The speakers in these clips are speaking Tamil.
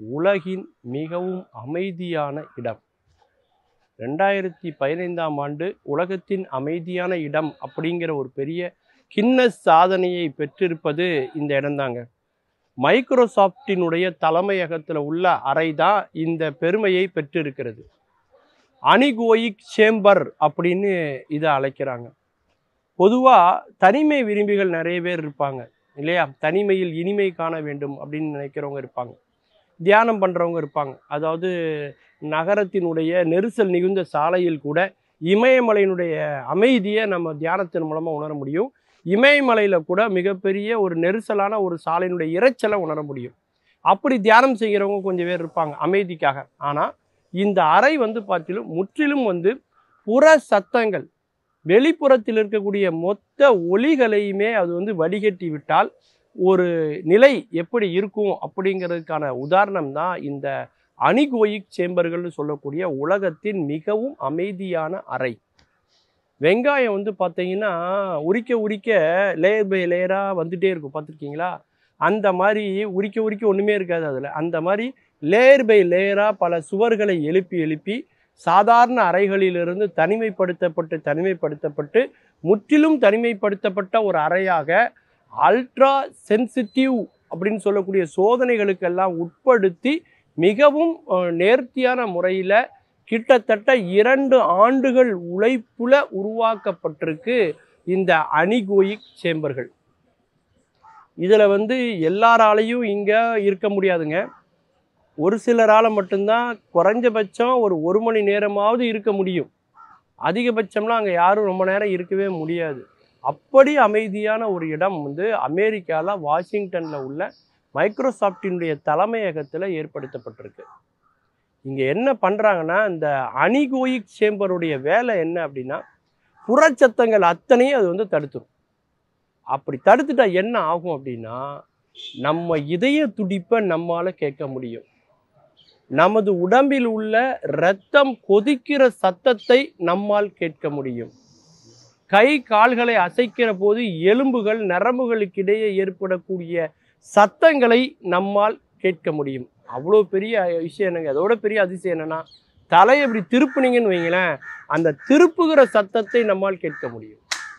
உலகின் மிகவும் அமைதியான இடம். 2015ஆம் ஆண்டு உலகத்தின் அமைதியான இடம் அப்படிங்கிற ஒரு பெரிய கின்னஸ் சாதனையை பெற்றிருப்பது இந்த இடம்தாங்க. மைக்ரோசாஃப்டினுடைய தலைமையகத்தில் உள்ள அறை தான் இந்த பெருமையை பெற்றிருக்கிறது. அனிகோயிக் சேம்பர் அப்படின்னு இதை அழைக்கிறாங்க. பொதுவாக தனிமை விரும்பிகள் நிறைய பேர் இருப்பாங்க இல்லையா? தனிமையில் இனிமை காண வேண்டும் அப்படின்னு நினைக்கிறவங்க இருப்பாங்க, தியானம் பண்ணுறவங்க இருப்பாங்க. அதாவது நகரத்தினுடைய நெரிசல் மிகுந்த சாலையில் கூட இமயமலையினுடைய அமைதியை நம்ம தியானத்தின் மூலமாக உணர முடியும். இமயமலையில் கூட மிகப்பெரிய ஒரு நெரிசலான ஒரு சாலையினுடைய இரைச்சலை உணர முடியும். அப்படி தியானம் செய்கிறவங்க கொஞ்சம் பேர் இருப்பாங்க அமைதிக்காக. ஆனால் இந்த அறை பார்த்திலும் முற்றிலும் புற சத்தங்கள், வெளிப்புறத்தில் இருக்கக்கூடிய மொத்த ஒலிகளையுமே அது வடிகட்டி விட்டால் ஒரு நிலை எப்படி இருக்கும் அப்படிங்கிறதுக்கான உதாரணம் தான் இந்த அனிகோயிக் சேம்பர்கள்னு சொல்லக்கூடிய உலகத்தின் மிகவும் அமைதியான அறை. வெங்காயம் பார்த்தீங்கன்னா உரிக்க உரிக்க லேயர் பை லேயராக வந்துட்டே இருக்கும், பார்த்துருக்கீங்களா? அந்த மாதிரி உரிக்க உரிக்க ஒன்றுமே இருக்காது அதில். அந்த மாதிரி லேயர் பை லேயராக பல சுவர்களை எழுப்பி எழுப்பி சாதாரண அறைகளிலிருந்து தனிமைப்படுத்தப்பட்டு முற்றிலும் தனிமைப்படுத்தப்பட்ட ஒரு அறையாக அல்ட்ரா சென்சிட்டிவ் அப்படின்னு சொல்லக்கூடிய சோதனைகளுக்கெல்லாம் உட்படுத்தி மிகவும் நேர்த்தியான முறையில் கிட்டத்தட்ட 2 ஆண்டுகள் உழைப்புல உருவாக்கப்பட்டிருக்கு இந்த அனிகோயிக் சேம்பர்கள். இதில் எல்லாராலையும் இங்கே இருக்க முடியாதுங்க. ஒரு சிலரால் மட்டும்தான் குறைஞ்சபட்சம் ஒரு மணி நேரமாவது இருக்க முடியும். அதிகபட்சம்லாம் அங்கே யாரும் ரொம்ப நேரம் இருக்கவே முடியாது. அப்படி அமைதியான ஒரு இடம் அமெரிக்காவில் வாஷிங்டனில் உள்ள மைக்ரோசாஃப்டினுடைய தலைமையகத்தில் ஏற்படுத்தப்பட்டிருக்கு. இங்கே என்ன பண்ணுறாங்கன்னா, இந்த அனிகோயிக் சேம்பருடைய வேலை என்ன அப்படின்னா, புறச்சத்தங்கள் அத்தனையும் அது தடுத்துரும். அப்படி தடுத்துட்டா என்ன ஆகும் அப்படின்னா, நம்ம இதய துடிப்பை நம்மால் கேட்க முடியும். நமது உடம்பில் உள்ள இரத்தம் கொதிக்கிற சத்தத்தை நம்மால் கேட்க முடியும். கை கால்களை அசைக்கிற போது எலும்புகள் நரம்புகளுக்கிடையே ஏற்படக்கூடிய சத்தங்களை நம்மால் கேட்க முடியும். அவ்வளோ பெரிய விஷயம் என்னங்க. அதோட பெரிய அதிசயம் என்னன்னா, தலையை இப்படி திருப்புனீங்கன்னு வைங்களேன், அந்த திருப்புகிற சத்தத்தை நம்மால் கேட்க முடியும்.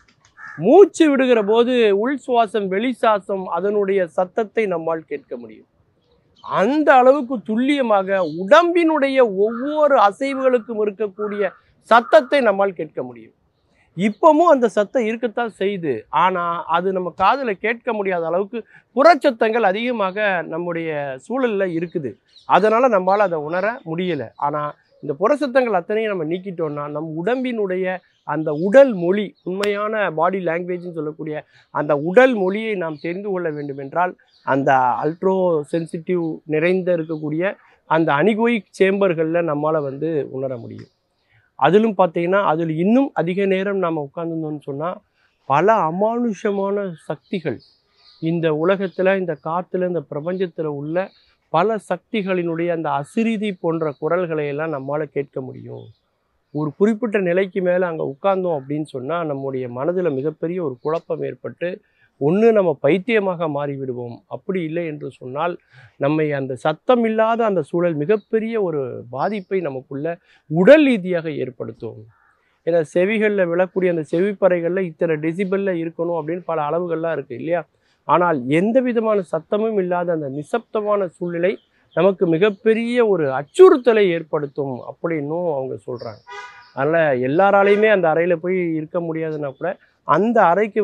மூச்சு விடுகிற போது உள் சுவாசம் வெளி சுவாசம் அதனுடைய சத்தத்தை நம்மால் கேட்க முடியும். அந்த அளவுக்கு துல்லியமாக உடம்பினுடைய ஒவ்வொரு அசைவுகளுக்கும் இருக்கக்கூடிய சத்தத்தை நம்மால் கேட்க முடியும். இப்பவும் அந்த சத்தம் இருக்கத்தான் செய்யுது. ஆனால் அது நம்ம காதில் கேட்க முடியாத அளவுக்கு புறச்சத்தங்கள் அதிகமாக நம்முடைய சூழலில் இருக்குது. அதனால் நம்மளால் அதை உணர முடியலை. ஆனால் இந்த புறச்சத்தங்கள் அத்தனையும் நம்ம நீக்கிட்டோம்னா நம் உடம்பினுடைய அந்த உடல் மொழி, உண்மையான பாடி லாங்குவேஜ்னு சொல்லக்கூடிய அந்த உடல் மொழியை நாம் தெரிந்து கொள்ள வேண்டும் என்றால் அந்த அல்ட்ரோ சென்சிட்டிவ் நிறைந்த இருக்கக்கூடிய அந்த அனிகோயிக் சேம்பர்களில் நம்மளால் உணர முடியும். அதிலும் பார்த்தீங்கன்னா அதில் இன்னும் அதிக நேரம் நாம் உட்கார்ந்துருந்தோம்னு சொன்னால் பல அமானுஷமான சக்திகள் இந்த உலகத்தில், இந்த காற்றுல, இந்த பிரபஞ்சத்தில் உள்ள பல சக்திகளினுடைய அந்த அசிரீதி போன்ற குரல்களை எல்லாம் நம்மளால் கேட்க முடியும். ஒரு குறிப்பிட்ட நிலைக்கு மேலே அங்கே உட்கார்ந்தோம் அப்படின்னு சொன்னால் நம்முடைய மனதில் மிகப்பெரிய ஒரு குழப்பம் ஏற்பட்டு ஒன்று நம்ம பைத்தியமாக மாறிவிடுவோம். அப்படி இல்லை என்று சொன்னால் நம்மை அந்த சத்தம் இல்லாத அந்த சூழல் மிகப்பெரிய ஒரு பாதிப்பை நமக்குள்ள உடல் ரீதியாக ஏற்படுத்தும். ஏன்னா செவிகளில் விழக்கூடிய அந்த செவிப்பறைகளில் இத்தனை டெசிபலில் இருக்கணும் அப்படின்னு பல அளவுகள்லாம் இருக்குது இல்லையா? ஆனால் எந்த விதமான சத்தமும் இல்லாத அந்த நிசப்தமான சூழ்நிலை நமக்கு மிகப்பெரிய ஒரு அச்சுறுத்தலை ஏற்படுத்தும் அப்படின்னும் அவங்க சொல்கிறாங்க. அதனால் எல்லாராலையுமே அந்த அறையில் போய் இருக்க முடியாதுன்னா கூட அந்த அறைக்கு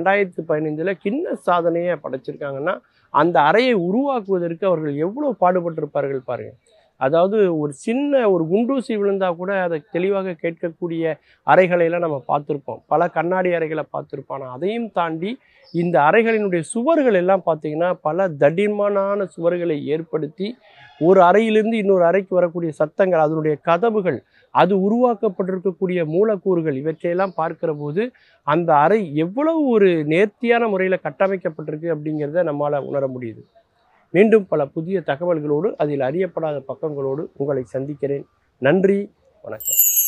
2015 கின்னஸ் சாதனையை படைச்சிருக்காங்கன்னா அந்த அறையை உருவாக்குவதற்கு அவர்கள் எவ்வளோ பாடுபட்டிருப்பார்கள் பாருங்கள். அதாவது ஒரு சின்ன ஒரு குண்டூசி விழுந்தால் கூட அதை தெளிவாக கேட்கக்கூடிய அறைகளையெல்லாம் நம்ம பார்த்துருப்போம், பல கண்ணாடி அறைகளை பார்த்துருப்போம். அதையும் தாண்டி இந்த அறைகளினுடைய சுவர்கள் எல்லாம் பார்த்திங்கன்னா பல தடிமனான சுவர்களை ஏற்படுத்தி ஒரு அறையிலிருந்து இன்னொரு அறைக்கு வரக்கூடிய சத்தங்கள், அதனுடைய கதவுகள், அது உருவாக்கப்பட்டிருக்கக்கூடிய மூலக்கூறுகள் இவற்றையெல்லாம் பார்க்கிற போது அந்த அறை எவ்வளவு ஒரு நேர்த்தியான முறையில் கட்டமைக்கப்பட்டிருக்கு அப்படிங்கிறத நம்மளால் உணர முடியுது. மீண்டும் பல புதிய தகவல்களோடு அதில் அறியப்படாத பக்கங்களோடு உங்களை சந்திக்கிறேன். நன்றி, வணக்கம்.